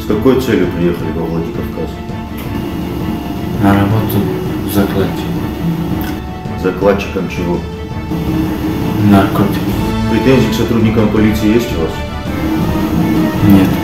С какой целью приехали во Владикавказ? На работу закладчик. Закладчиком чего? Наркотик. Претензий к сотрудникам полиции есть у вас? Нет.